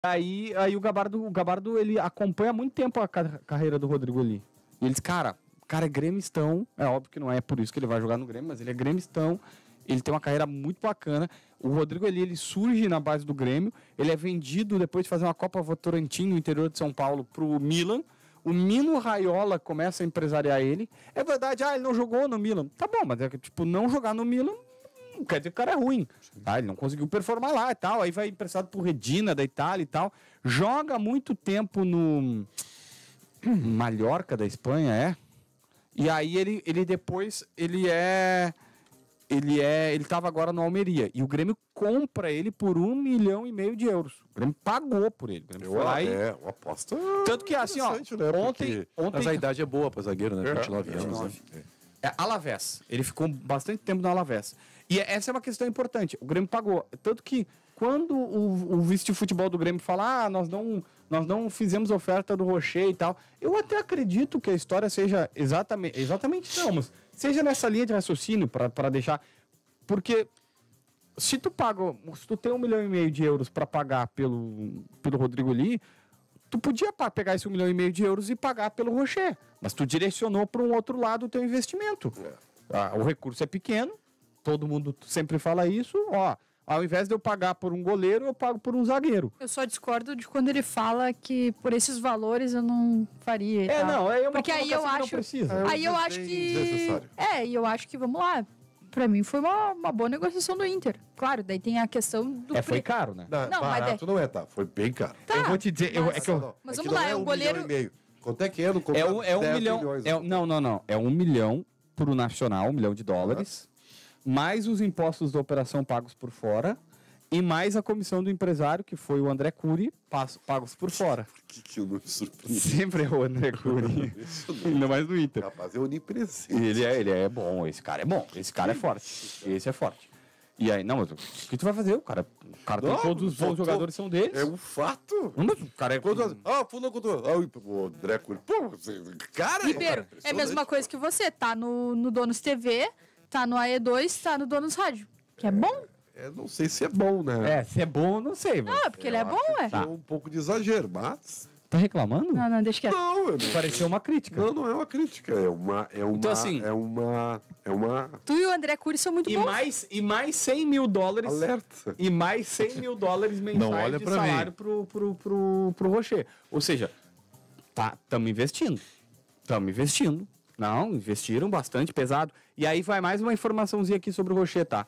Aí o Gabardo, ele acompanha há muito tempo a carreira do Rodrigo ali. E ele diz, cara é gremistão, é óbvio que não é por isso que ele vai jogar no Grêmio, mas ele é gremistão, ele tem uma carreira muito bacana. O Rodrigo ali, ele surge na base do Grêmio, ele é vendido depois de fazer uma Copa Votorantim no interior de São Paulo pro Milan. O Mino Raiola começa a empresariar ele. É verdade, ele não jogou no Milan. Tá bom, mas é que, tipo, não jogar no Milan não quer dizer que o cara é ruim. Tá? Ele não conseguiu performar lá e tal. Aí vai emprestado pro Redina da Itália e tal. Joga muito tempo no Mallorca da Espanha, E aí ele depois, ele tava agora no Almeria. E o Grêmio compra ele por 1,5 milhão de euros. O Grêmio pagou por ele. O Grêmio foi lá uma aposta. Tanto que assim, ó, né? ontem... Mas a idade é boa para zagueiro, né? 29 anos. Alavés. Ele ficou bastante tempo no Alavés. E essa é uma questão importante. O Grêmio pagou. Tanto que quando o vice de futebol do Grêmio fala, nós não fizemos oferta do Rocher e tal, eu até acredito que a história seja exatamente não, mas seja nessa linha de raciocínio para deixar... Porque se tu tem 1,5 milhão de euros para pagar pelo Rodrigo ali, tu podia pegar esse 1,5 milhão de euros e pagar pelo Rocher, mas tu direcionou para um outro lado o teu investimento. O recurso é pequeno, todo mundo sempre fala isso, ao invés de eu pagar por um goleiro, eu pago por um zagueiro. Eu só discordo de quando ele fala que por esses valores eu não faria. Porque aí eu acho. Aí eu acho que. E eu acho que, vamos lá. Pra mim foi uma boa negociação do Inter. Claro, daí tem a questão do... Foi caro, né? Não, barato não é, tá? Foi bem caro. Tá, eu vou te dizer... Mas vamos lá, o goleiro... 1,5 milhão. Quanto é que é no contrato? É 1 milhão... Não. É 1 milhão pro Nacional, 1 milhão de dólares, mais os impostos da operação pagos por fora e mais a comissão do empresário, que foi o André Cury, pagos por fora. Por que eu não me surpreendi? Sempre é o André Cury. Ainda mais no Inter. Rapaz, é onipresente. Ele é bom, esse cara é bom, esse cara é forte. Esse é forte. E aí, não, mas o que tu vai fazer? O cara tem todos os bons jogadores são deles. É um fato. Não, mas o cara é... fulano contra... o André Cury. Pô, cara... Ribeiro, é a mesma coisa que você. Tá no Donos TV, tá no AE2, tá no Donos Rádio. Que é bom. Não sei se é bom, né? Se é bom, eu não sei. Não, porque ele é bom, É um pouco de exagero, mas... Tá reclamando? Não, deixa quieto. Não, pareceu uma crítica. Não é uma crítica. Então, assim... É uma... Tu e o André Cury são muito bons. E mais 100 mil dólares... Alerta. E mais 100 mil dólares mensais de salário pro Rocher. Ou seja, estamos investindo. Não, investiram bastante, pesado. E aí vai mais uma informaçãozinha aqui sobre o Rocher, tá?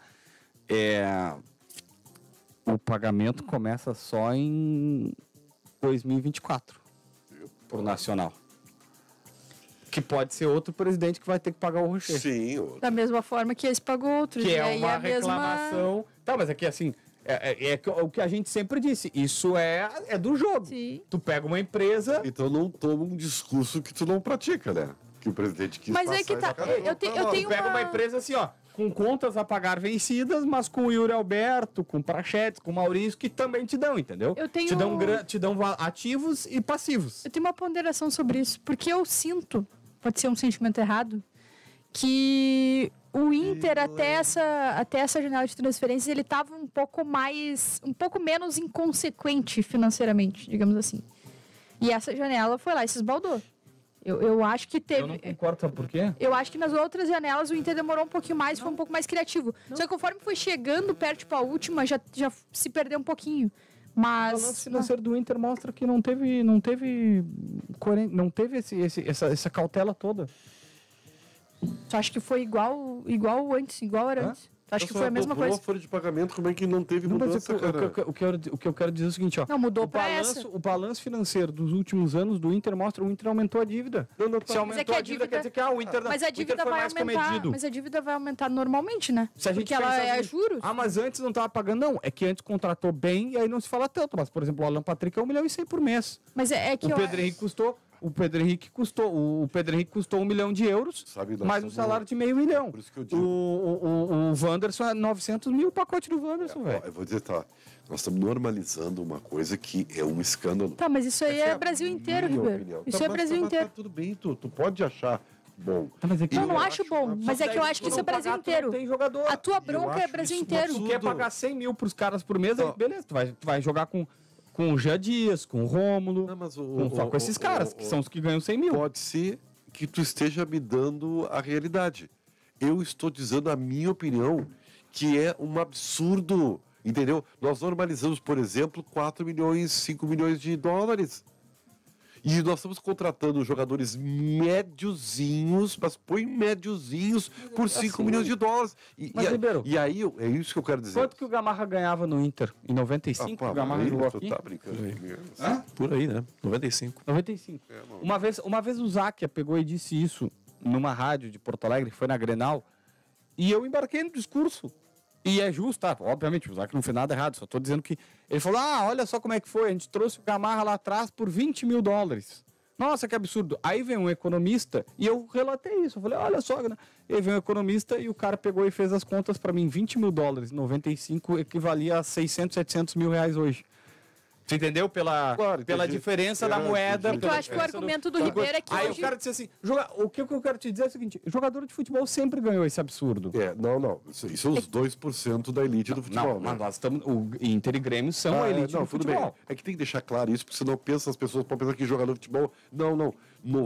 O pagamento começa só em 2024 pro Nacional. Que pode ser outro presidente que vai ter que pagar o Rocher. Sim. Outro. Da mesma forma que esse pagou outro. Que é uma reclamação. Tá, mas aqui assim, o que a gente sempre disse, isso é do jogo. Sim. Tu pega uma empresa... Então não toma um discurso que tu não pratica, né? Que o presidente quis passar. Mas é que tá... Eu tenho pega uma empresa assim, com contas a pagar vencidas, mas com o Yuri Alberto, com o Prachetes, com o Maurício, que também te dão, entendeu? Te dão ativos e passivos. Eu tenho uma ponderação sobre isso, porque eu sinto, pode ser um sentimento errado, que o Inter, até essa janela de transferências, ele estava um pouco menos inconsequente financeiramente, digamos assim. E essa janela foi lá e se esbaldou. Eu acho que teve... Eu não concordo, sabe por quê? Eu acho que nas outras janelas o Inter demorou um pouquinho mais, foi um pouco mais criativo. Só que conforme foi chegando perto, tipo, a última, já se perdeu um pouquinho. Mas... O balanço financeiro do Inter mostra que não teve essa cautela toda. Tu acha que foi igual era antes? Acho que foi a mesma coisa. A folha de pagamento, como é que não teve mudança, cara? O que eu quero dizer é o seguinte, ó. Não, mudou pra essa. O balanço financeiro dos últimos anos do Inter mostra que o Inter aumentou a dívida. Se aumentou a dívida, quer dizer que o Inter mas a dívida vai aumentar. Mas a dívida vai aumentar normalmente, né? Porque ela é juros. Mas antes não estava pagando, não. É que antes contratou bem e aí não se fala tanto. Mas, por exemplo, o Alan Patrick é 1,1 milhão por mês. Mas é que o Pedro Henrique custou 1 milhão de euros, mais um salário de meio milhão. Por isso que eu digo. O Wanderson é 900 mil o pacote do Wanderson, velho. Eu vou dizer, nós estamos normalizando uma coisa que é um escândalo. Tá, mas isso aí é Brasil inteiro, Ribeiro. Isso é Brasil inteiro. Tudo bem, tu pode achar bom. Eu não acho bom, mas é que eu acho que isso é Brasil inteiro. Tem jogador. A tua bronca é Brasil inteiro. Tu quer pagar 100 mil pros caras por mês, aí beleza, tu vai jogar com... com o Jean Dias, com o Rômulo, Não, mas com esses caras, que são os que ganham 100 mil. Pode ser que tu esteja me dando a realidade. Eu estou dizendo a minha opinião, que é um absurdo, entendeu? Nós normalizamos, por exemplo, 4 milhões, 5 milhões de dólares. E nós estamos contratando jogadores médiozinhos, mas põe médiozinhos por 5 milhões de dólares. Ribeiro, e aí, é isso que eu quero dizer. quanto que o Gamarra ganhava no Inter? Em 95, o Gamarra jogou aqui? Tá brincando comigo. Por aí, né? 95. 95. Uma vez o Záquia pegou e disse isso numa rádio de Porto Alegre, foi na Grenal, e eu embarquei no discurso. E é justo, tá? Obviamente, o Záquia não fez nada errado, só tô dizendo que... Ele falou, olha só como é que foi, a gente trouxe o Gamarra lá atrás por 20 mil dólares. Nossa, que absurdo. Aí vem um economista, e eu relatei isso, eu falei, olha só, né? Aí vem um economista e o cara pegou e fez as contas para mim, 20 mil dólares, 95 equivalia a 600, 700 mil reais hoje. Você entendeu? Pela diferença da moeda. É que eu acho que o argumento do Ribeiro é que Aí hoje... o cara disse assim, o que eu quero te dizer é o seguinte, jogador de futebol sempre ganhou esse absurdo. Não. Isso são os 2% da elite do futebol. Mas nós estamos... O Inter e Grêmio são a elite do futebol. Bem. É que tem que deixar claro isso, porque senão as pessoas podem pensar que jogador de futebol... Não.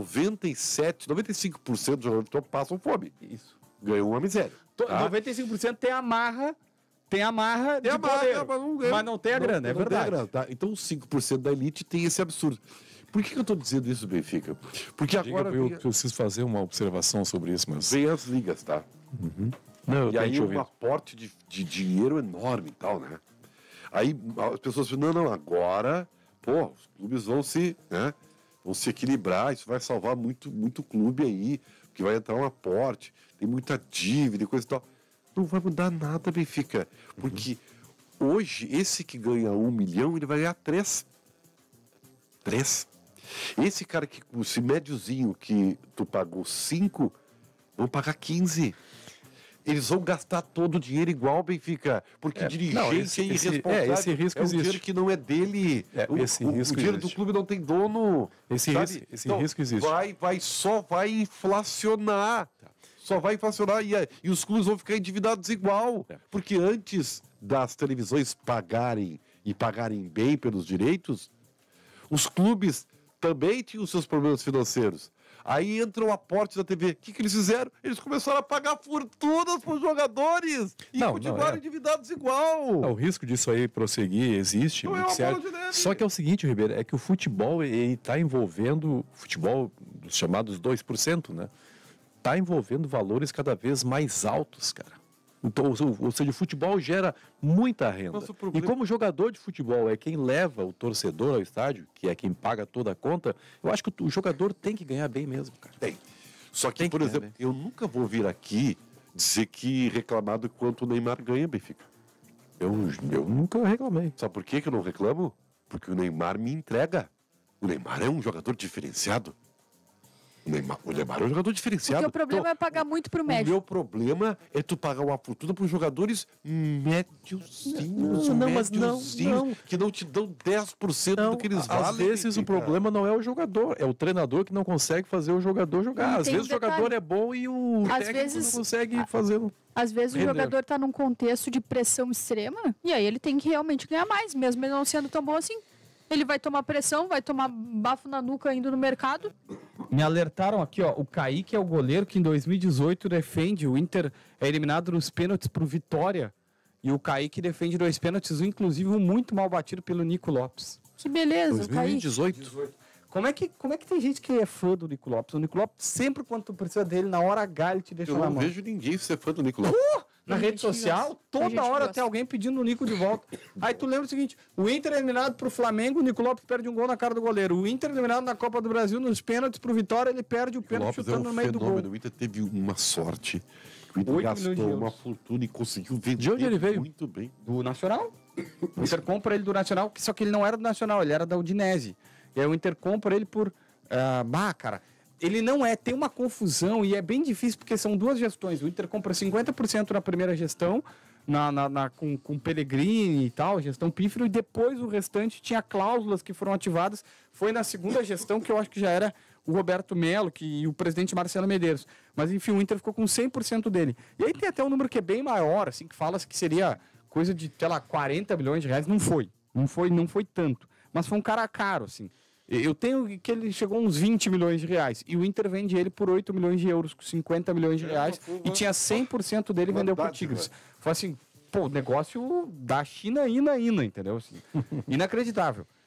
97, 95% dos jogadores de futebol passam fome. Isso. Ganham uma miséria. 95% tem a marra... Tem a marra de poder, mas não tem a grana, é verdade. Grana, tá? Então os 5% da elite tem esse absurdo. Por que eu estou dizendo isso, Benfica? Porque agora eu preciso fazer uma observação sobre isso, mas... vem as ligas, tá? Não, e aí um aporte de dinheiro enorme e tal, né? Aí as pessoas falam, não, agora, os clubes vão se equilibrar, isso vai salvar muito clube aí, porque vai entrar um aporte, tem muita dívida e coisa e tal. Não vai mudar nada, Benfica. Porque hoje, esse que ganha 1 milhão, ele vai ganhar 3. 3. Esse cara que, esse médiozinho que tu pagou 5, vão pagar 15. Eles vão gastar todo o dinheiro igual, Benfica. Porque dirigente é irresponsável. Esse risco existe. É um dinheiro que não é dele. O dinheiro do clube não tem dono. Esse risco existe. Só vai inflacionar. Só vai inflacionar e os clubes vão ficar endividados igual. Porque antes das televisões pagarem bem pelos direitos, os clubes também tinham os seus problemas financeiros. Aí entra o aporte da TV. O que eles fizeram? Eles começaram a pagar fortunas para os jogadores e continuaram endividados igual. O risco disso aí prosseguir existe. Só que é o seguinte, Ribeiro, é que o futebol está envolvendo futebol dos chamados 2%, né? Está envolvendo valores cada vez mais altos, cara. Então, ou seja, o futebol gera muita renda. E como jogador de futebol é quem leva o torcedor ao estádio, que é quem paga toda a conta, eu acho que o jogador tem que ganhar bem mesmo, cara. Tem. Só que, por exemplo, eu nunca vou vir aqui dizer que reclamar do quanto o Neymar ganha, Benfica. Eu nunca reclamei. Sabe por que eu não reclamo? Porque o Neymar me entrega. O Neymar é um jogador diferenciado. O Neymar é um jogador diferenciado. Porque o problema é pagar muito pro médico. O meu problema é tu pagar uma fortuna para os jogadores médiozinhos, que não te dão 10% do que eles valem. Às vezes o problema não é o jogador, é o treinador que não consegue fazer o jogador jogar. Às vezes o jogador é bom e o técnico não consegue fazer. Às vezes o jogador está num contexto de pressão extrema e aí ele tem que realmente ganhar mais, mesmo ele não sendo tão bom assim. Ele vai tomar pressão, vai tomar bafo na nuca indo no mercado. Me alertaram aqui, ó, o Kaique é o goleiro que em 2018 defende, o Inter é eliminado nos pênaltis pro Vitória, e o Kaique defende 2 pênaltis, inclusive um muito mal batido pelo Nico Lopes. Que beleza, 2018. Como é que tem gente que é fã do Nico Lopes? O Nico Lopes, sempre quando tu precisa dele, na hora H ele te deixa na mão. Eu não vejo ninguém ser fã do Nico Lopes. Na rede social, toda hora tem alguém pedindo o Nico de volta. Aí tu lembra o seguinte, o Inter é eliminado pro Flamengo, o Nico Lopes perde um gol na cara do goleiro. O Inter é eliminado na Copa do Brasil, nos pênaltis pro Vitória, ele perde o pênalti chutando no meio do gol. O Inter teve uma sorte. O Inter gastou uma fortuna e conseguiu vender. De onde ele veio? Muito bem. Do Nacional. O Inter compra ele do Nacional, só que ele não era do Nacional, ele era da Udinese. E aí o Inter compra ele por... cara... Ele não tem uma confusão e é bem difícil porque são 2 gestões. O Inter compra 50% na primeira gestão, com Pellegrini e tal, gestão pífero, e depois o restante tinha cláusulas que foram ativadas. Foi na segunda gestão que eu acho que já era o Roberto Melo e o presidente Marcelo Medeiros. Mas enfim, o Inter ficou com 100% dele. E aí tem até um número que é bem maior, assim, que fala que seria coisa de, sei lá, 40 bilhões de reais. Não foi tanto. mas foi um cara caro, assim. Eu tenho que ele chegou a uns 20 milhões de reais. E o Inter vende ele por 8 milhões de euros, com 50 milhões de reais. E tinha 100% dele e vendeu pro Tigres. Foi assim, pô, o negócio da China, entendeu? Assim, inacreditável.